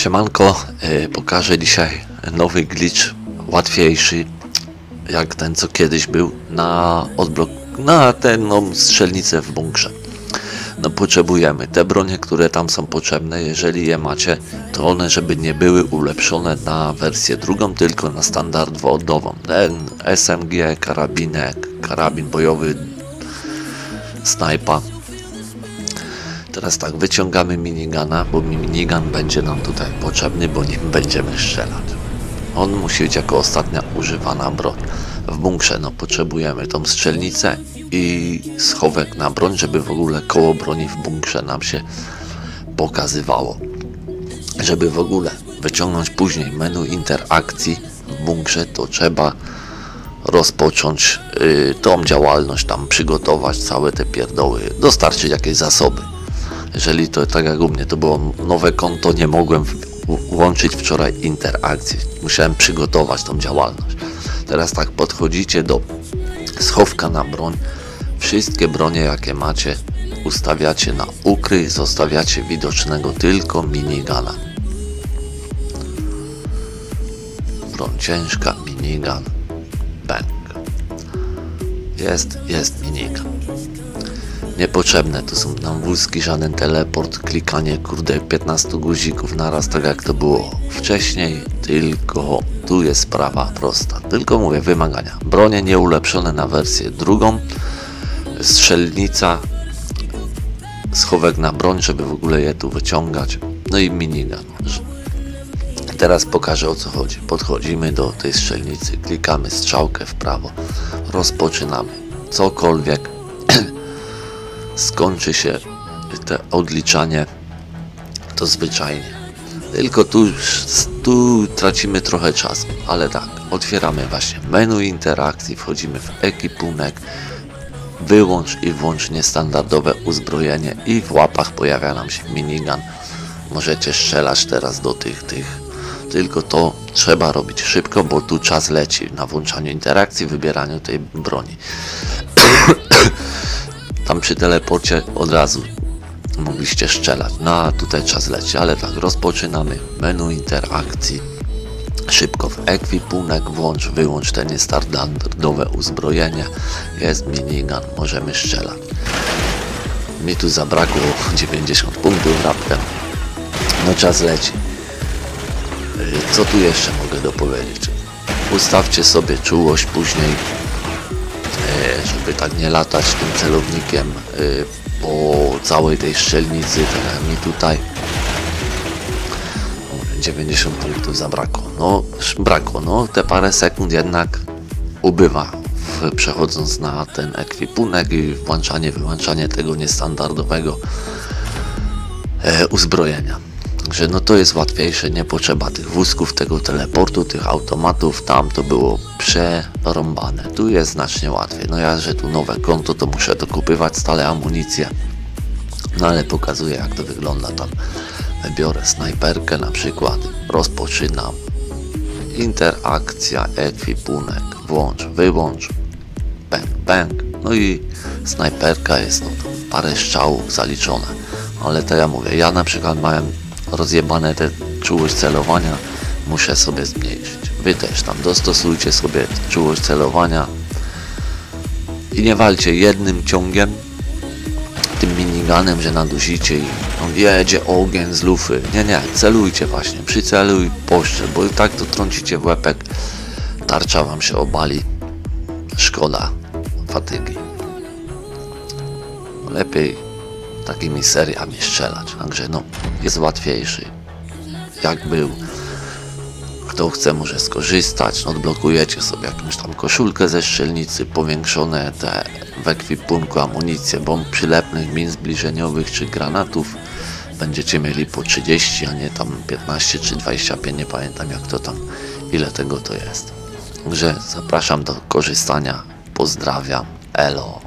Siemanko, pokażę dzisiaj nowy glitch, łatwiejszy jak ten co kiedyś był na tę strzelnicę w bunkrze. No potrzebujemy te bronie, które tam są potrzebne, jeżeli je macie, to one żeby nie były ulepszone na wersję drugą, tylko na standard wodową. Ten SMG, karabinek, karabin bojowy, snajpa. Teraz tak, wyciągamy minigana, bo minigun będzie nam tutaj potrzebny, bo nim będziemy strzelać. On musi być jako ostatnia używana broń. W bunkrze no potrzebujemy tą strzelnicę i schowek na broń, żeby w ogóle koło broni w bunkrze nam się pokazywało. Żeby w ogóle wyciągnąć później menu interakcji w bunkrze, to trzeba rozpocząć tą działalność, tam przygotować całe te pierdoły, dostarczyć jakieś zasoby. Jeżeli to tak jak u mnie to było nowe konto, nie mogłem włączyć wczoraj interakcji. Musiałem przygotować tą działalność. Teraz tak, podchodzicie do schowka na broń. Wszystkie bronie jakie macie ustawiacie na ukryj, zostawiacie widocznego tylko minigana. Broń ciężka, minigun, bang. Jest minigun. Niepotrzebne to są nam wózki, żaden teleport, klikanie kurde 15 guzików naraz, tak jak to było wcześniej, tylko tu jest sprawa prosta. Tylko mówię, wymagania. Bronie nieulepszone na wersję drugą, strzelnica, schowek na broń, żeby w ogóle je tu wyciągać, no i minigun. Teraz pokażę o co chodzi. Podchodzimy do tej strzelnicy, klikamy strzałkę w prawo, rozpoczynamy. Cokolwiek skończy się to odliczanie, to zwyczajnie. Tylko tu tracimy trochę czasu, ale tak, otwieramy właśnie menu interakcji, wchodzimy w ekwipunek, wyłącz i włącz niestandardowe uzbrojenie i w łapach pojawia nam się minigun. Możecie strzelać teraz do tych. Tylko to trzeba robić szybko, bo tu czas leci na włączaniu interakcji, wybieraniu tej broni. Tam przy teleporcie od razu mogliście strzelać, no a tutaj czas leci, ale tak, rozpoczynamy menu interakcji, szybko w ekwipunek, włącz, wyłącz te niestandardowe uzbrojenie, jest minigun, możemy strzelać. Mi tu zabrakło 90 punktów raptem, no czas leci. Co tu jeszcze mogę dopowiedzieć? Ustawcie sobie czułość później, żeby tak nie latać tym celownikiem po całej tej strzelnicy, tak jak mi tutaj. 90 punktów zabrakło. No te parę sekund jednak ubywa przechodząc na ten ekwipunek i wyłączanie tego niestandardowego uzbrojenia. Także no to jest łatwiejsze, nie potrzeba tych wózków, tego teleportu, tych automatów, tam to było przerąbane. Tu jest znacznie łatwiej. No ja, że tu nowe konto, to muszę dokupywać stale amunicję. No ale pokazuję jak to wygląda tam. Biorę snajperkę na przykład, rozpoczynam. Interakcja, ekwipunek, włącz, wyłącz, bang, bang. No i snajperka jest, no to parę strzałów zaliczone. Ale to ja mówię, ja na przykład miałem rozjebane te czułość celowania, muszę sobie zmniejszyć. Wy też tam dostosujcie sobie czułość celowania i nie walcie jednym ciągiem, tym minigunem, że nadusicie i on jedzie ogień z lufy. Nie, celujcie właśnie, przyceluj, poszczel, bo i tak to trącicie w łepek, tarcza wam się obali, szkoda fatygi. Lepiej takimi seriami strzelać, także no jest łatwiejszy. Jak był, kto chce może skorzystać, no odblokujecie sobie jakąś tam koszulkę ze strzelnicy, powiększone te w ekwipunku amunicję, bomb przylepnych, min zbliżeniowych czy granatów będziecie mieli po 30, a nie tam 15 czy 25, nie pamiętam jak to tam, ile tego to jest. Także zapraszam do korzystania, pozdrawiam, elo.